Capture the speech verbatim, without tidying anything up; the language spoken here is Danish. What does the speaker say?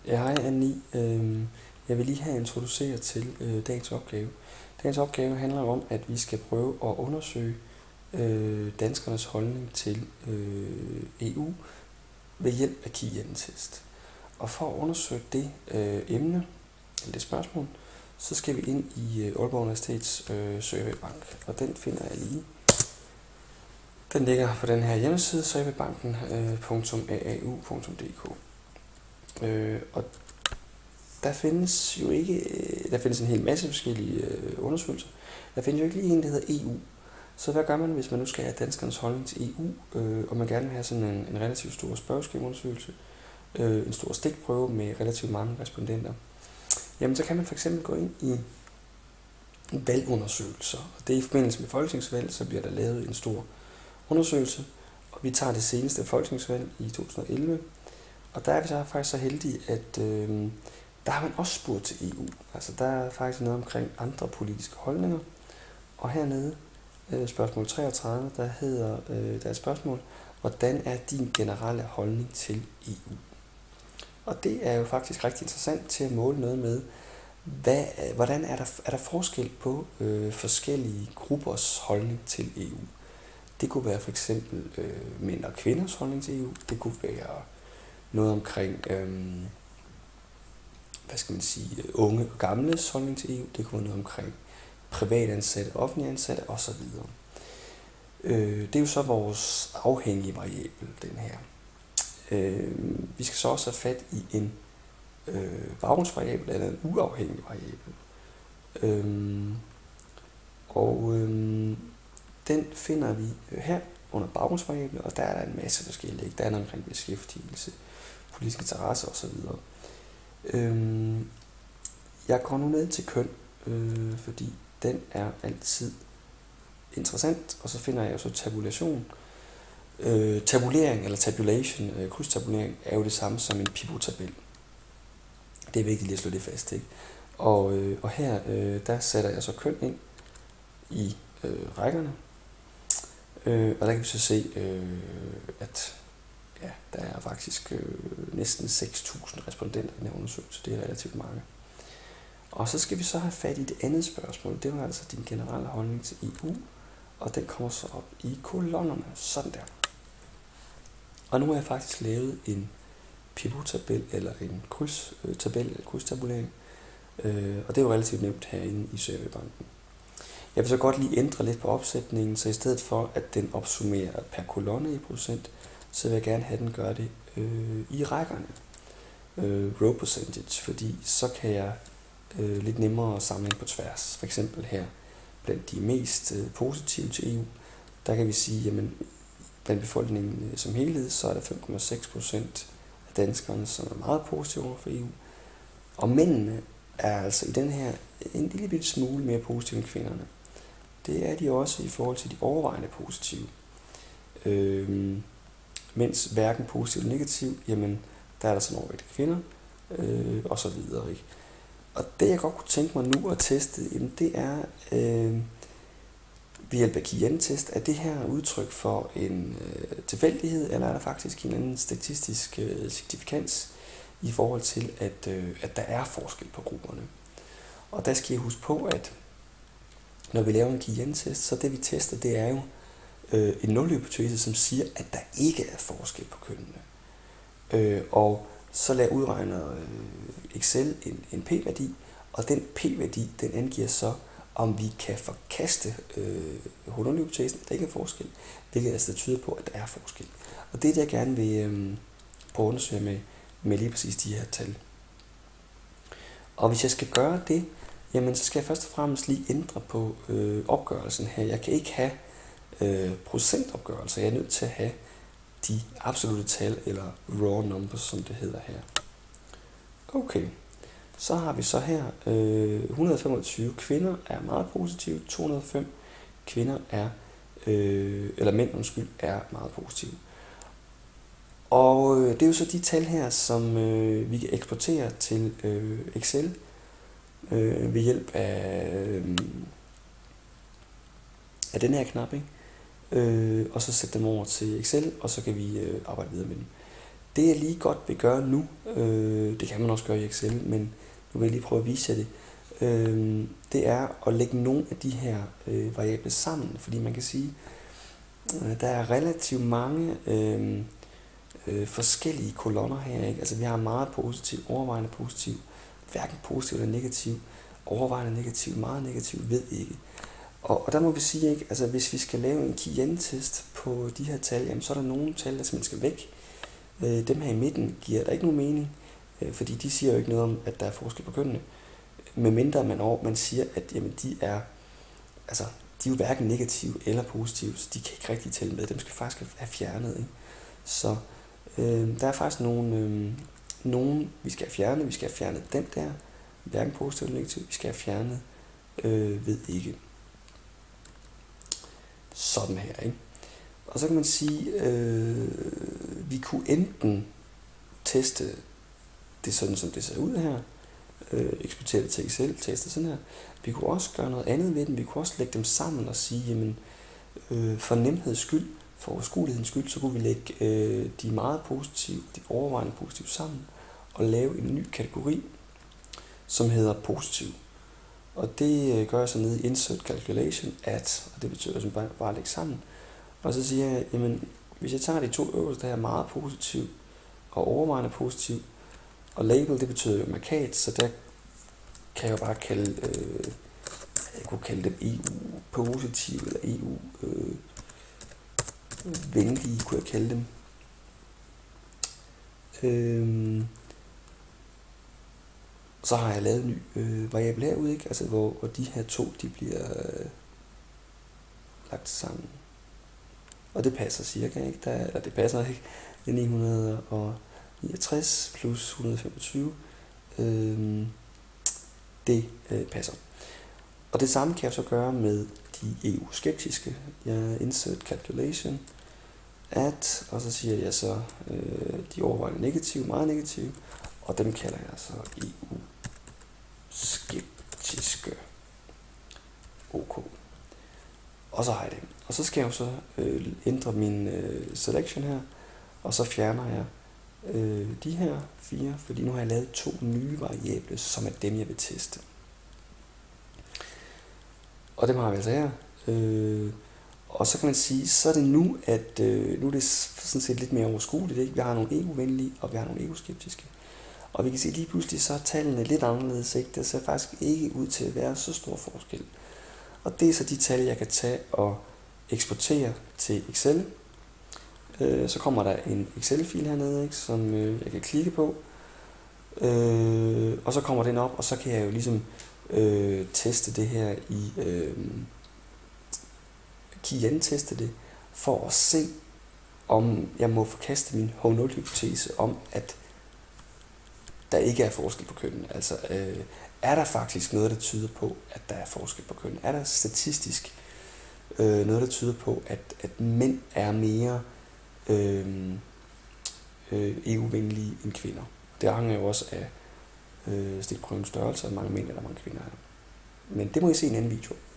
Ja, hej Anni. Øhm, Jeg vil lige have introduceret til øh, dagens opgave. Dagens opgave handler om, at vi skal prøve at undersøge øh, danskernes holdning til øh, E U ved hjælp af KIEN-test. Og for at undersøge det øh, emne, eller det spørgsmål, så skal vi ind i øh, Aalborg Universitets øh, surveybank, og den finder jeg lige. Den ligger på den her hjemmeside, surveybanken punktum a a u punktum d k. Øh, og der findes jo ikke, der findes en hel masse forskellige øh, undersøgelser. Der findes jo ikke lige en, der hedder E U. Så hvad gør man, hvis man nu skal have danskernes holdning til E U, øh, og man gerne vil have sådan en, en relativt stor spørgeskemaundersøgelse, øh, en stor stikprøve med relativt mange respondenter? Jamen, så kan man for eksempel gå ind i valgundersøgelser. Og det er i forbindelse med folketingsvalg, så bliver der lavet en stor undersøgelse, og vi tager det seneste folketingsvalg i to tusind og elleve, og der er vi så faktisk så heldige, at øh, der har man også spurgt til E U. Altså der er faktisk noget omkring andre politiske holdninger. Og hernede, øh, spørgsmål treogtredive, der hedder øh, der er et spørgsmål, hvordan er din generelle holdning til E U? Og det er jo faktisk rigtig interessant til at måle noget med, hvad, hvordan er der, er der forskel på øh, forskellige gruppers holdning til E U. Det kunne være for eksempel øh, mænd og kvinders holdning til E U. Det kunne være noget omkring, øh, hvad skal man sige, unge og gamles holdning til E U. Det kunne være noget omkring privatansatte, offentlige ansatte osv. Øh, det er jo så vores afhængige variabel, den her. Øh, vi skal så også have fat i en øh, baggrundsvariabel eller en uafhængig variabel. Øh, og øh, den finder vi her under baggrundsvariabler, og der er der en masse forskellige. Der er noget omkring beskæftigelse, politisk interesse osv. Øhm, jeg går nu ned til køn, øh, fordi den er altid interessant, og så finder jeg jo så tabulation. Øh, tabulering eller tabulation, øh, krydstabulering, er jo det samme som en pivot-tabel. Det er vigtigt lige at slå det fast, ikke? Og, øh, og her, øh, der sætter jeg så køn ind i øh, rækkerne, øh, og der kan vi så se, øh, at ja, der er faktisk øh, næsten seks tusind respondenter i den her undersøgelse. Det er relativt mange. Og så skal vi så have fat i det andet spørgsmål. Det var altså din generelle holdning til E U, og den kommer så op i kolonnerne. Sådan der. Og nu har jeg faktisk lavet en pivot-tabel, eller en krydstabel, eller krydstabulering. Øh, og det er jo relativt nemt herinde i surveybanken. Jeg vil så godt lige ændre lidt på opsætningen, så i stedet for, at den opsummerer per kolonne i procent, så vil jeg gerne have den gøre det øh, i rækkerne, øh, row percentage, fordi så kan jeg øh, lidt nemmere sammenligne på tværs. For eksempel her, blandt de mest øh, positive til E U, der kan vi sige, jamen blandt befolkningen øh, som helhed, så er der fem komma seks procent af danskerne, som er meget positive over for E U. Og mændene er altså i den her en lille bitte smule mere positive end kvinderne. Det er de også i forhold til de overvejende positive. Øh, Mens hverken positiv eller negativ, jamen der er der sådan overvægt af kvinder, øh, og så videre. Ikke? Og det jeg godt kunne tænke mig nu at teste, jamen, det er øh, ved hjælp af KIEN-test, er det her udtryk for en øh, tilfældighed, eller er der faktisk en anden statistisk øh, signifikans i forhold til, at, øh, at der er forskel på grupperne. Og der skal I huske på, at når vi laver en KIEN-test, så det vi tester, det er jo øh, en nulhypotese, som siger, at der ikke er forskel på kønnene. Øh, og så lader udregner øh, Excel en, en p-værdi, og den p-værdi, den angiver så, om vi kan forkaste øh, nulhypotesen, at der ikke er forskel, hvilket altså tyder på, at der er forskel. Og det er det, jeg gerne vil øh, prøve at undersøge med, med lige præcis de her tal. Og hvis jeg skal gøre det, jamen så skal jeg først og fremmest lige ændre på øh, opgørelsen her. Jeg kan ikke have øh, procentopgørelser. Jeg er nødt til at have de absolute tal, eller raw numbers, som det hedder her. Okay, så har vi så her øh, et hundrede og femogtyve kvinder er meget positive, to hundrede og fem kvinder er, øh, eller mænd undskyld, er meget positive. Og øh, det er jo så de tal her, som øh, vi kan eksportere til øh, Excel øh, ved hjælp af, øh, af den her knap, ikke? Øh, og så sætte dem over til Excel, og så kan vi øh, arbejde videre med dem. Det jeg lige godt vil gøre nu, øh, det kan man også gøre i Excel, men nu vil jeg lige prøve at vise jer det, øh, det er at lægge nogle af de her øh, variable sammen, fordi man kan sige, øh, der er relativt mange øh, øh, forskellige kolonner her, ikke? Altså vi har meget positiv, overvejende positiv, hverken positiv eller negativ, overvejende negativ, meget negativ, ved ikke. Og, og der må vi sige, ikke, altså hvis vi skal lave en Kian-test på de her tal, jamen, så er der nogle tal, der simpelthen skal væk. Øh, dem her i midten giver der ikke nogen mening, øh, fordi de siger jo ikke noget om, at der er forskel på kønnene. Medmindre man, over, man siger, at jamen, de er altså, de er jo hverken negative eller positive, så de kan ikke rigtig tælle med. Dem skal faktisk have fjernet. Ikke? Så øh, der er faktisk nogle, øh, nogle, vi skal have fjernet. Vi skal have fjernet den der, hverken positiv eller negativ. Vi skal have fjernet øh, ved ikke. Sådan her, ikke? Og så kan man sige, øh, vi kunne enten teste det sådan, som det ser ud her, øh, eksportere det til Excel, teste sådan her. Vi kunne også gøre noget andet ved den. Vi kunne også lægge dem sammen og sige, jamen, øh, for nemheds skyld, for overskuelighedens skyld, så kunne vi lægge øh, de meget positive, de overvejende positive sammen, og lave en ny kategori, som hedder positiv. Og det øh, gør jeg så nede i Insert Calculation, at, og det betyder som bare, bare at lægge sammen. Og så siger jeg, jamen, hvis jeg tager de to øverste her, meget positiv og overvejende positiv, og label, det betyder jo markat, så der kan jeg jo bare kalde, øh, jeg kunne kalde dem E U-positiv, eller E U-venlige, øh, kunne jeg kalde dem. Øh, så har jeg lavet en ny øh, variabel herude, ikke? Altså, hvor, hvor de her to, de bliver øh, lagt sammen. Og det passer cirka, ikke? Der, eller det passer ikke. Det er ni hundrede niogtres plus et hundrede femogtyve. Øh, det øh, passer. Og det samme kan jeg så gøre med de E U-skeptiske. Jeg insert calculation, at, og så siger jeg så øh, de overvejende negative, meget negative, og dem kalder jeg så E U-skeptiske. OK. Og så har jeg det. Og så skal jeg jo så øh, ændre min øh, selection her, og så fjerner jeg øh, de her fire, fordi nu har jeg lavet to nye variable, som er dem, jeg vil teste. Og dem har vi altså her. Øh, og så kan man sige, så er det nu, at øh, nu er det sådan set lidt mere overskueligt, ikke? Vi har nogle E U-venlige, og vi har nogle E U-skeptiske. Og vi kan se lige pludselig, så er tallene lidt anderledes, ikke? Der ser faktisk ikke ud til at være så stor forskel. Og det er så de tal, jeg kan tage og eksportere til Excel. Øh, så kommer der en Excel-fil hernede, ikke, som øh, jeg kan klikke på. Øh, og så kommer den op, og så kan jeg jo ligesom øh, teste det her i øh, Kian-teste det, for at se, om jeg må forkaste min H nul-hypotese om, at der ikke er forskel på kønnen. Altså, øh, er der faktisk noget, der tyder på, at der er forskel på kønnen? Er der statistisk øh, noget, der tyder på, at, at mænd er mere øh, øh, E U-venlige end kvinder? Det afhænger jo også af øh, stikprøvens størrelse, og mange mænd eller mange kvinder er. Men det må I se i en anden video.